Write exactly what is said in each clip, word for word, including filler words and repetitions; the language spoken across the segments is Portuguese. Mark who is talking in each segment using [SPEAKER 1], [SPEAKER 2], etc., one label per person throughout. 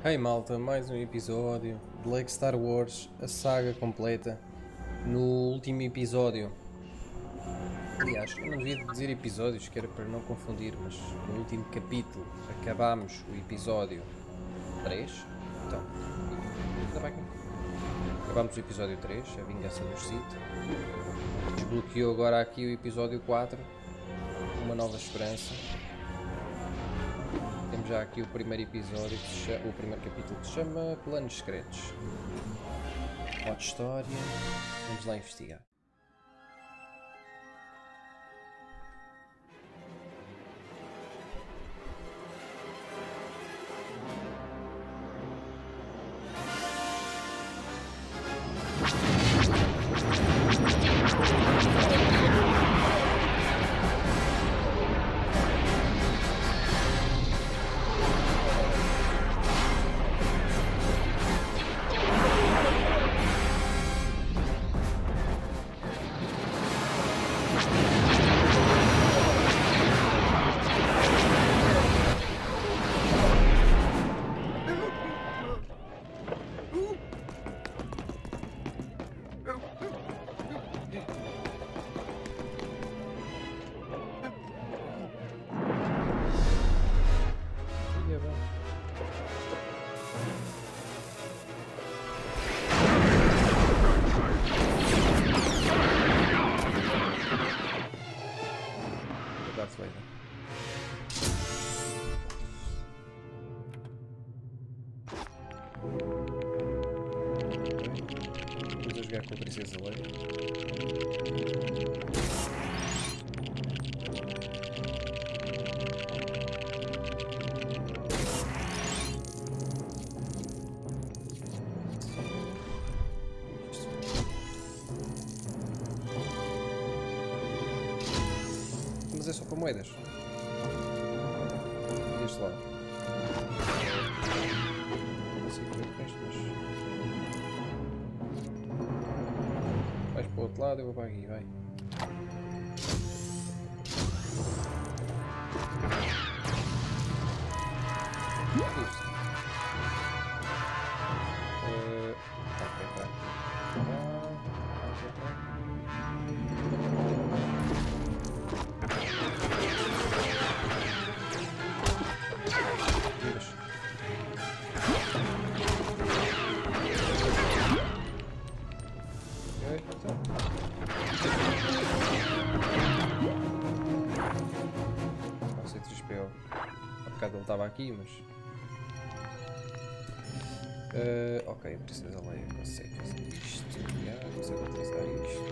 [SPEAKER 1] Hey malta, mais um episódio de Lego Star Wars, a saga completa. No último episódio, aliás, eu não devia dizer episódios, que era para não confundir, mas no último capítulo acabámos o episódio três. Então, estava aqui. Acabámos o episódio três, a vingança do Sith. Desbloqueou agora aqui o episódio quatro, uma nova esperança. Temos já aqui o primeiro episódio, que se chama, o primeiro capítulo que se chama Planos Secretos. Modo história, vamos lá investigar. Vamos a jogar com a Princesa Leia. Mas é só para moedas. Deste lado. Não sei ver o resto, mas... vais para o outro lado, eu vou para aqui, vai. O que é isto? Uh, ok, tá. Ah, ele estava aqui, mas... Uh, ok, a Princesa Leia consegue fazer isto. Yeah, consegue utilizar isto.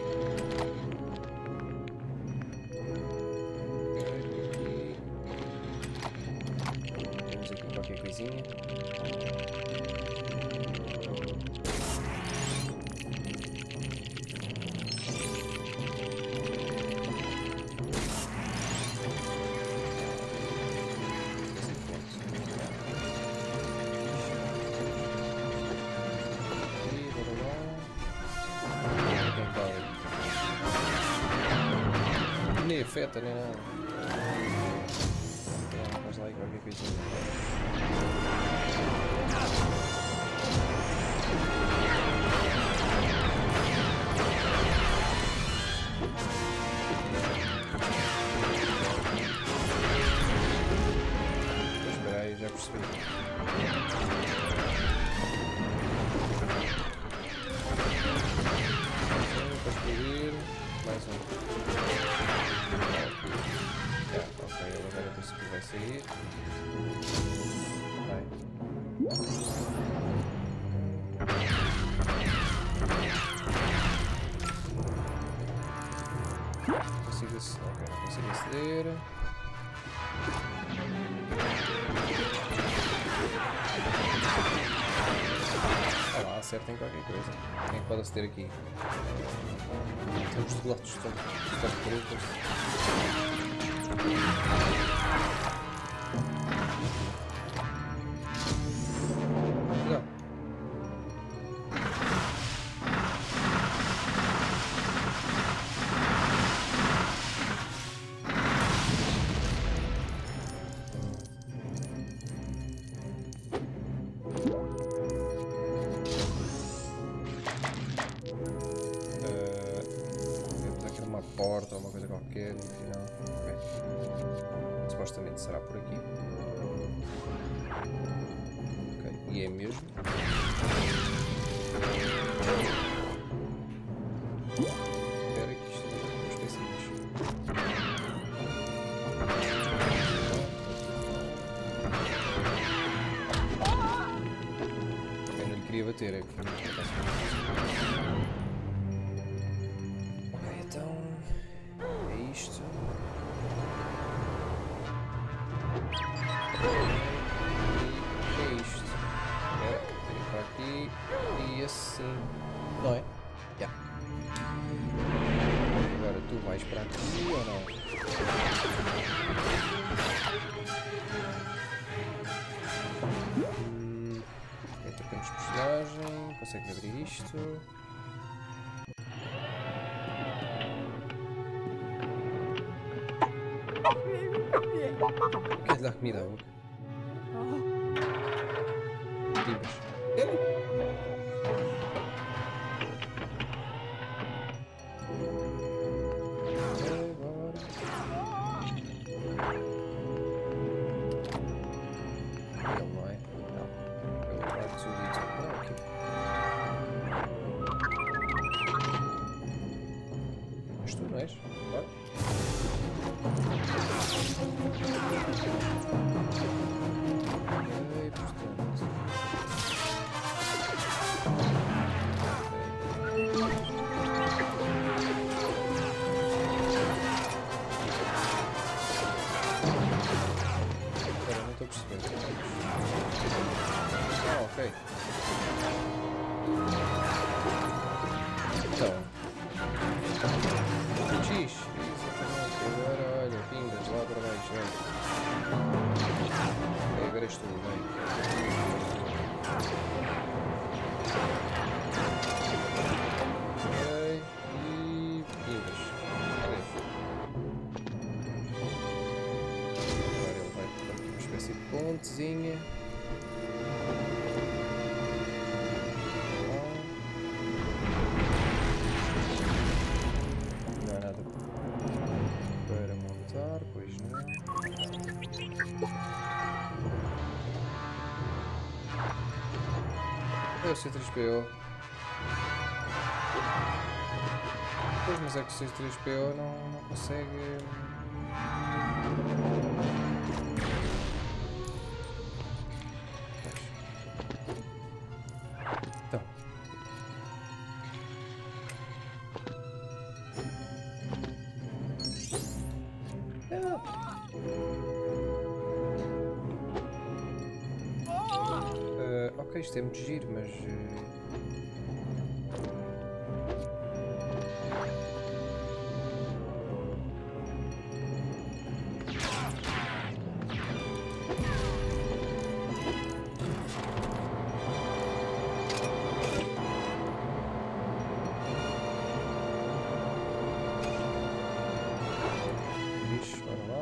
[SPEAKER 1] Okay, aqui. Temos aqui qualquer coisinha. Nem afeta, nem nada. Vamos lá e qualquer coisinha. Espera aí, já percebi. Para explodir. Mais um. Ok, ele agora penso que vai sair. Vai. Consigo aceder. Ok, não consigo aceder. Ah lá, acertem qualquer coisa. Quem é que pode aceder aqui? Temos de lotes de Stormtroopers. Não. falta alguma coisa qualquer no final. Ok. Supostamente será por aqui. Ok, e é mesmo. Espera que isto é uma espécie de bicho. Eu não lhe queria bater, é que foi muito fácil. Ok, então é isto. E é isto. Espera, vem para aqui e assim. Não é? Yeah. Agora tu vais para aqui ou não? Hum, ok, trocamos personagem. Consegues abrir isto? Quer-lhe dar comida à boca? Pimbas. Então. X. Exatamente. Agora, olha, pingas lá para baixo, vem. Ok, agora és tu, vem. Ok. E pingas. Três. Agora ele vai por aqui uma espécie de pontezinha. É o C três P O. Pois, mas é que o C três P O não, não consegue. Pois. Então. Uh, ok, isto é muito giro, mas. Uh... Bicho, bora lá.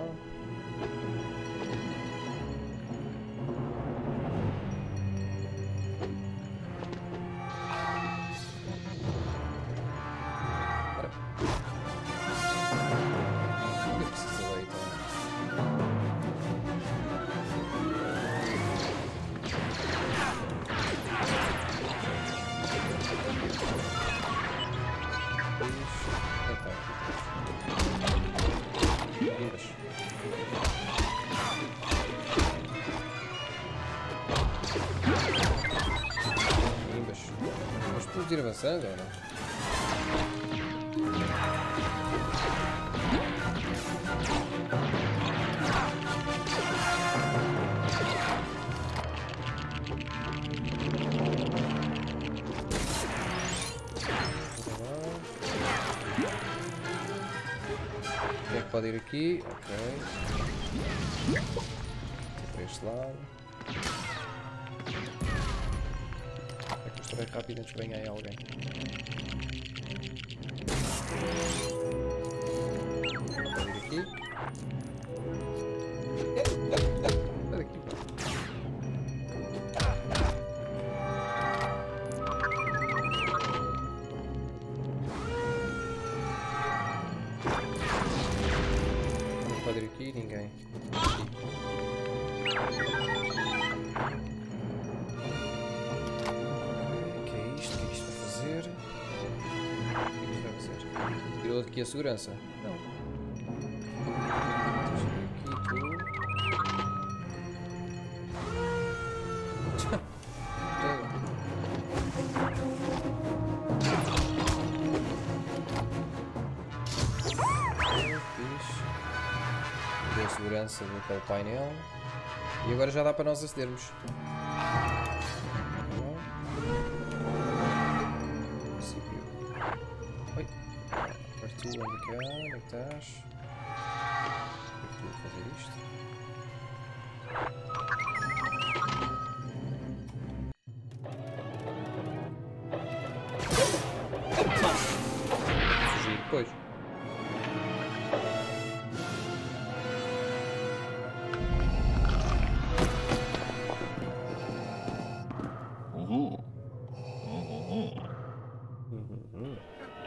[SPEAKER 1] Vamos ir avançando ou não? Quem é que pode ir aqui? Ok. Para este lado. É rápido antes que venha aí alguém. Pode ir aqui. Sai daqui, pá. aqui a segurança? Não. Aqui tu. Fixe. Deu a segurança daquele painel. E agora já dá para nós acedermos. Oi. Arthur, onde é que é? Onde é que estás? Como é que tu a fazer isto? Fugir depois. Uhum. Uhum.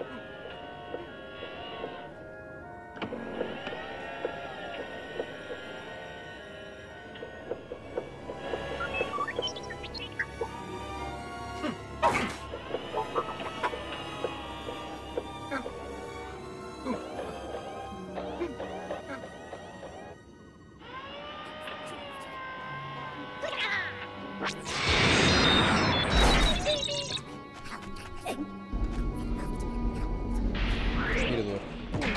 [SPEAKER 1] Respirador.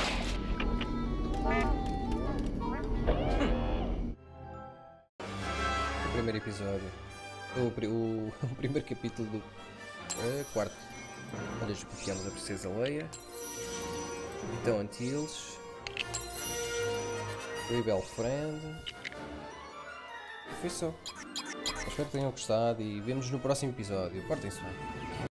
[SPEAKER 1] O primeiro episódio. O, pri- o, o primeiro capítulo do uh, quarto. Onde desbloqueamos a Princesa Leia. Então Antilles. Rebel Friend. Foi só. Espero que tenham gostado e vemos no próximo episódio. Portem-se bem.